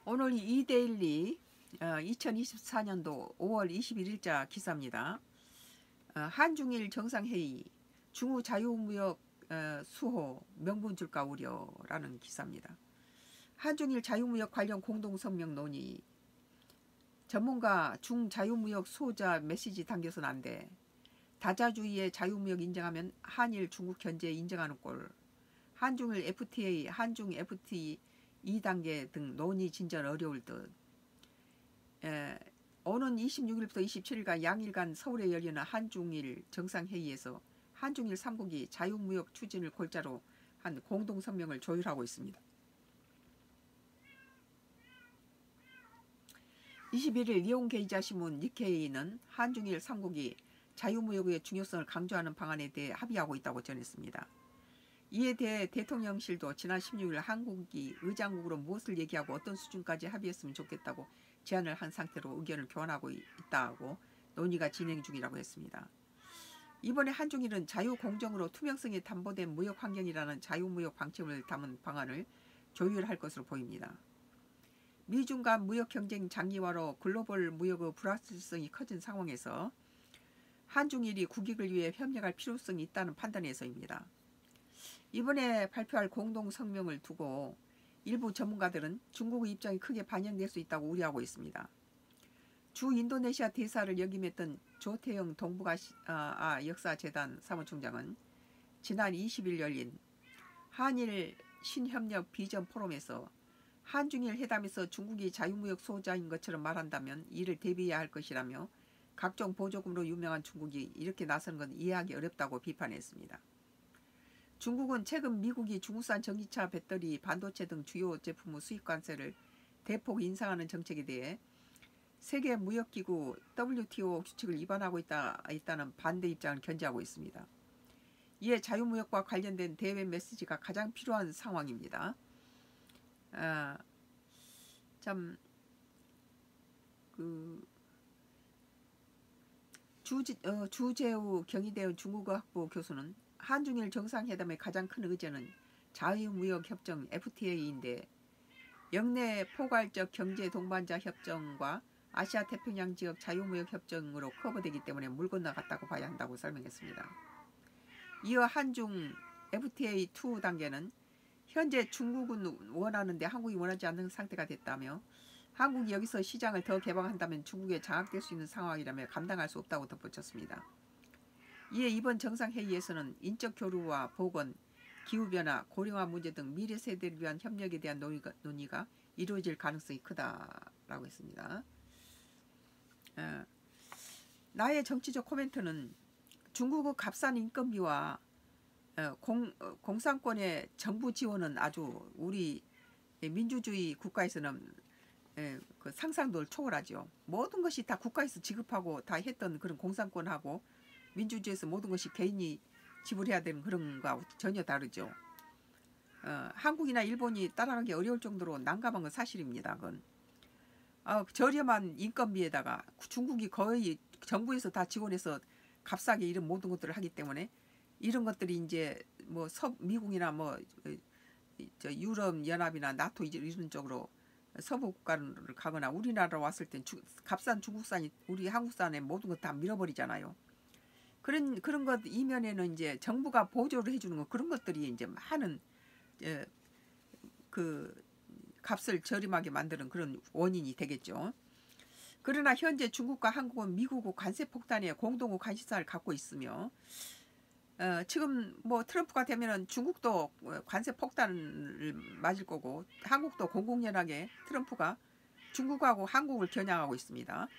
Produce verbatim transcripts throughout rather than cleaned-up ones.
오늘 이데일리 어, 이천이십사 년도 오월 이십일일자 기사입니다. 어, 한중일 정상회의 중우 자유무역 어, 수호 명분 줄까 우려라는 기사입니다. 한중일 자유무역 관련 공동성명 논의. 전문가 중자유무역 수호자 메시지 담겨서는 안 돼. 다자주의의 자유무역 인정하면 한일 중국 견제 인정하는 꼴. 한중일 에프티에이, 한중 에프티이 이 단계 등 논의 진전 어려울 듯. 에, 오는 이십육일부터 이십칠일간 양일간 서울에 열리는 한중일 정상회의에서 한중일 삼국이 자유무역 추진을 골자로 한 공동성명을 조율하고 있습니다. 이십일일 일본게이자신문 니케이는 한중일 삼국이 자유무역의 중요성을 강조하는 방안에 대해 합의하고 있다고 전했습니다. 이에 대해 대통령실도 지난 십육일 한국이 의장국으로 무엇을 얘기하고 어떤 수준까지 합의했으면 좋겠다고 제안을 한 상태로 의견을 교환하고 있다고 논의가 진행 중이라고 했습니다. 이번에 한중일은 자유공정으로 투명성이 담보된 무역 환경이라는 자유무역 방침을 담은 방안을 조율할 것으로 보입니다. 미중 간 무역 경쟁 장기화로 글로벌 무역의 불확실성이 커진 상황에서 한중일이 국익을 위해 협력할 필요성이 있다는 판단에서입니다. 이번에 발표할 공동성명을 두고 일부 전문가들은 중국의 입장이 크게 반영될 수 있다고 우려하고 있습니다. 주 인도네시아 대사를 역임했던 조태영 동북아시아 역사재단 사무총장은 지난 이십일 열린 한일 신협력 비전 포럼에서 한중일 회담에서 중국이 자유무역 수호자인 것처럼 말한다면 이를 대비해야 할 것이라며 각종 보조금으로 유명한 중국이 이렇게 나서는 건 이해하기 어렵다고 비판했습니다. 중국은 최근 미국이 중국산 전기차, 배터리, 반도체 등 주요 제품의 수입 관세를 대폭 인상하는 정책에 대해 세계무역기구 더블유티오 규칙을 위반하고 있다, 있다는 반대 입장을 견지하고 있습니다. 이에 자유무역과 관련된 대외 메시지가 가장 필요한 상황입니다. 아, 참, 그, 주지, 어, 주재우 경희대학원 중국어학부 교수는 한중일 정상회담의 가장 큰 의제는 자유무역협정 에프티에이인데 영내 포괄적 경제 동반자 협정과 아시아 태평양 지역 자유무역협정으로 커버되기 때문에 물 건너갔다고 봐야 한다고 설명했습니다. 이어 한중 에프티에이 이 단계는 현재 중국은 원하는데 한국이 원하지 않는 상태가 됐다며 한국이 여기서 시장을 더 개방한다면 중국에 장악될 수 있는 상황이라며 감당할 수 없다고 덧붙였습니다. 이에 이번 정상회의에서는 인적 교류와 보건, 기후변화, 고령화 문제 등 미래 세대를 위한 협력에 대한 논의가, 논의가 이루어질 가능성이 크다라고 했습니다. 어, 나의 정치적 코멘트는 중국의 값싼 인건비와 어, 공, 어, 공산권의 정부 지원은 아주 우리 민주주의 국가에서는 에, 그 상상도를 초월하죠. 모든 것이 다 국가에서 지급하고 다 했던 그런 공산권하고 민주주의에서 모든 것이 개인이 지불해야 되는 그런 거하고 전혀 다르죠. 어, 한국이나 일본이 따라가기 어려울 정도로 난감한 건 사실입니다. 그건. 어, 저렴한 인건비에다가 중국이 거의 정부에서 다 지원해서 값싸게 이런 모든 것들을 하기 때문에 이런 것들이 이제 뭐 서, 미국이나 뭐 저 유럽 연합이나 나토 이런 쪽으로 서부 국가를 가거나 우리나라로 왔을 땐 주, 값싼 중국산이 우리 한국산에 모든 것 다 밀어버리잖아요. 그런 그런 것 이면에는 이제 정부가 보조를 해주는 거 그런 것들이 이제 많은 에, 그 값을 저렴하게 만드는 그런 원인이 되겠죠. 그러나 현재 중국과 한국은 미국의 관세 폭탄에 공동의 관심사를 갖고 있으며 어, 지금 뭐 트럼프가 되면은 중국도 관세 폭탄을 맞을 거고 한국도 공공연하게 트럼프가 중국하고 한국을 겨냥하고 있습니다.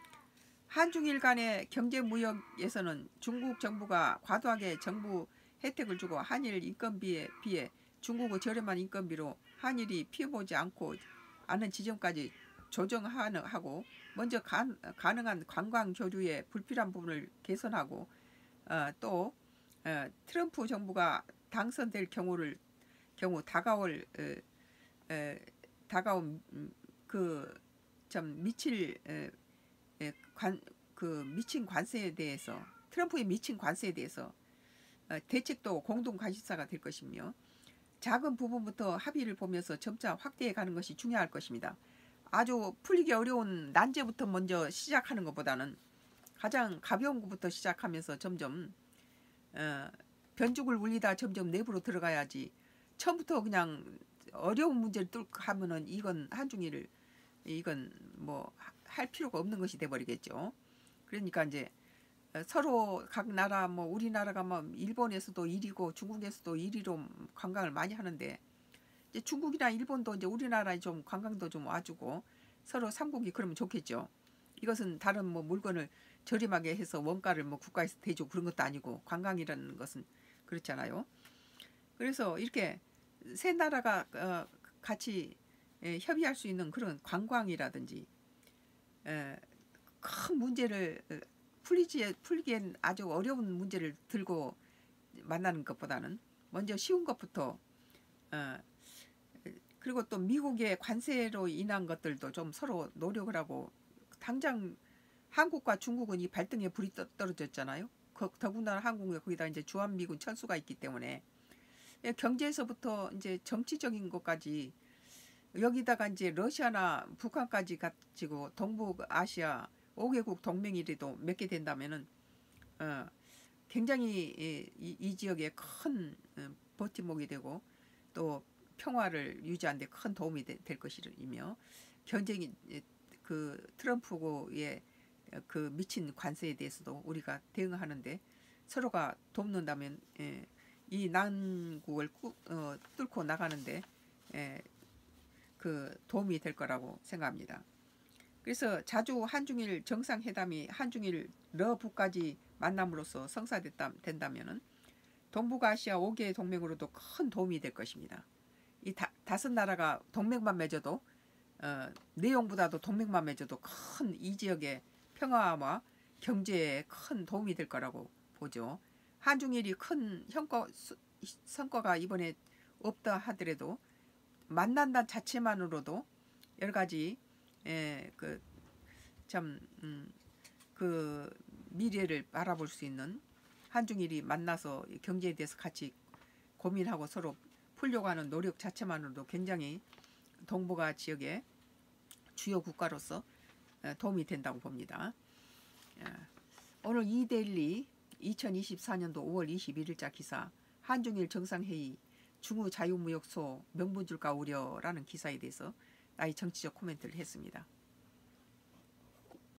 한중일 간의 경제무역에서는 중국 정부가 과도하게 정부 혜택을 주고 한일 인건비에 비해 중국의 저렴한 인건비로 한일이 피해보지 않고 않은 지점까지 조정하고 먼저 가, 가능한 관광 교류의 불필요한 부분을 개선하고 어, 또 어, 트럼프 정부가 당선될 경우를 경우 다가올 어, 어, 다가온 그 좀 미칠 어, 관, 그 미친 관세에 대해서 트럼프의 미친 관세에 대해서 어, 대책도 공동 관심사가 될 것이며 작은 부분부터 합의를 보면서 점차 확대해 가는 것이 중요할 것입니다. 아주 풀리기 어려운 난제부터 먼저 시작하는 것보다는 가장 가벼운 것부터 시작하면서 점점 어, 변죽을 울리다 점점 내부로 들어가야지 처음부터 그냥 어려운 문제를 뚫고 하면은 이건 한중일 이건 뭐 할 필요가 없는 것이 돼버리겠죠. 그러니까 이제 서로 각 나라 뭐 우리나라가 뭐 일본에서도 일 위고 중국에서도 일 위로 관광을 많이 하는데 이제 중국이나 일본도 이제 우리나라에 좀 관광도 좀 와주고 서로 삼국이 그러면 좋겠죠. 이것은 다른 뭐 물건을 저렴하게 해서 원가를 뭐 국가에서 대주고 그런 것도 아니고 관광이라는 것은 그렇잖아요. 그래서 이렇게 세 나라가 어 같이 예, 협의할 수 있는 그런 관광이라든지 에, 큰 문제를 풀리지 풀기엔 아주 어려운 문제를 들고 만나는 것보다는 먼저 쉬운 것부터 어, 그리고 또 미국의 관세로 인한 것들도 좀 서로 노력을 하고 당장 한국과 중국은 이 발등에 불이 떠, 떨어졌잖아요. 더군다나 한국에 거기다 이제 주한미군 철수가 있기 때문에 경제에서부터 이제 정치적인 것까지 여기다가 이제 러시아나 북한까지 가지고 동북아시아 오 개국 동맹이라도 몇 개 된다면은 어, 굉장히 이, 이, 이 지역에 큰 어, 버팀목이 되고 또 평화를 유지하는 데 큰 도움이 되, 될 것이며 경쟁이 그 트럼프의 그 미친 관세에 대해서도 우리가 대응하는데 서로가 돕는다면 예, 이 난국을 꾸, 어, 뚫고 나가는데 예, 그 도움이 될 거라고 생각합니다. 그래서 자주 한중일 정상회담이 한중일 러북까지 만남으로써 성사됐다 된다면은 동북아시아 오 개의 동맹으로도 큰 도움이 될 것입니다. 이 다, 다섯 나라가 동맹만 맺어도 어, 내용보다도 동맹만 맺어도 큰 이 지역의 평화와 경제에 큰 도움이 될 거라고 보죠. 한중일이 큰 성과, 성과가 이번에 없다 하더라도 만난다는 자체만으로도 여러 가지 에, 그, 참, 음, 그 미래를 바라볼 수 있는 한중일이 만나서 경제에 대해서 같이 고민하고 서로 풀려고 하는 노력 자체만으로도 굉장히 동북아 지역의 주요 국가로서 도움이 된다고 봅니다. 오늘 이데일리 이천이십사 년도 오월 이십일일자 기사 한중일 정상회의 중후 자유무역소 명분줄까 우려라는 기사에 대해서 나의 정치적 코멘트를 했습니다.